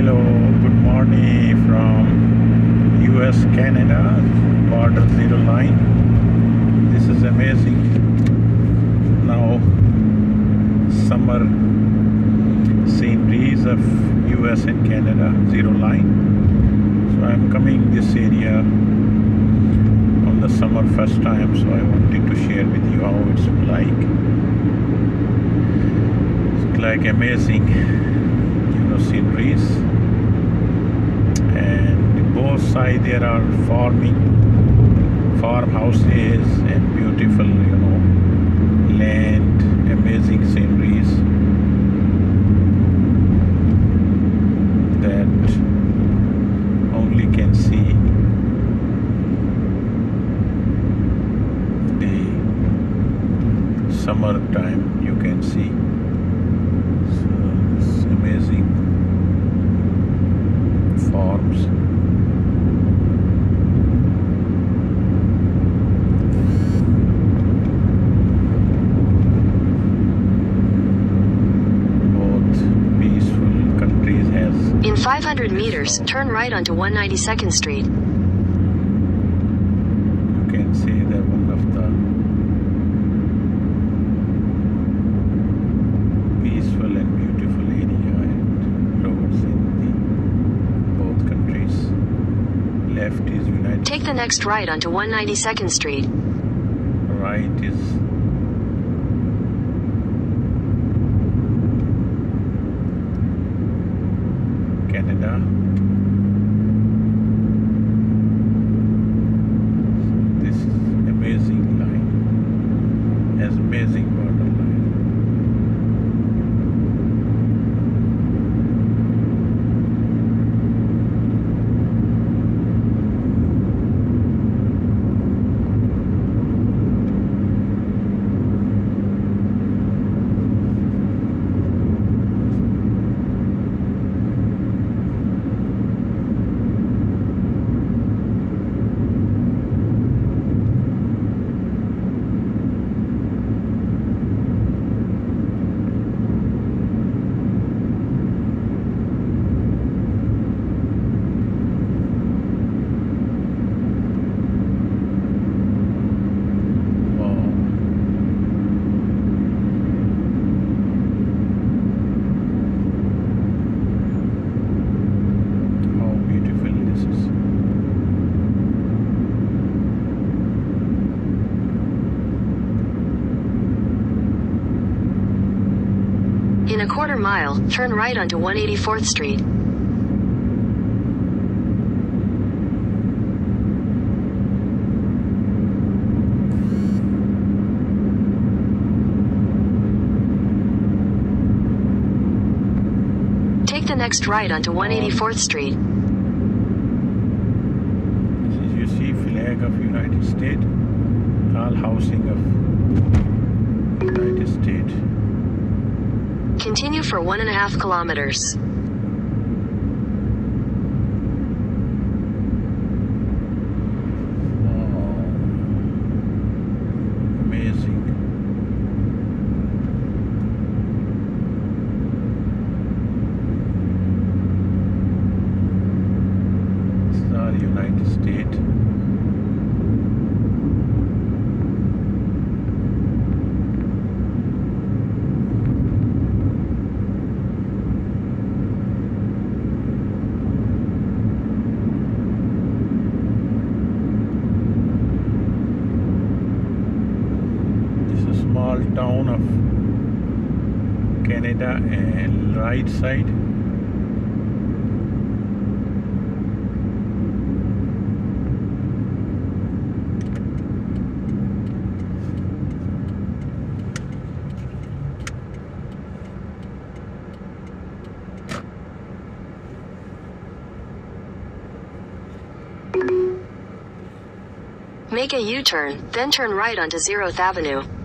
Hello, good morning from US Canada border 09. This is amazing. Now summer sceneries of US and Canada 09. So I'm coming this area on the summer first time, so I wanted to share with you how it's like. It's like amazing sceneries, and both sides there are farmhouses and beautiful land, amazing sceneries that only can see the summertime you can see. So it's amazing farms. Both peaceful countries has. In 500 meters, turn right onto 192nd Street. You can see that one of the peaceful and beautiful area and roads in left is United. Take the next right onto 192nd Street. Right is Canada. This is amazing line. Has amazing border line. In a quarter mile, turn right onto 184th Street. Take the next right onto 184th Street. You see flag of United States, all housing of United States. Continue for 1.5 kilometers. Amazing. This is our United States. Small town of Canada and right side. Make a U-turn, then turn right onto 0th Avenue.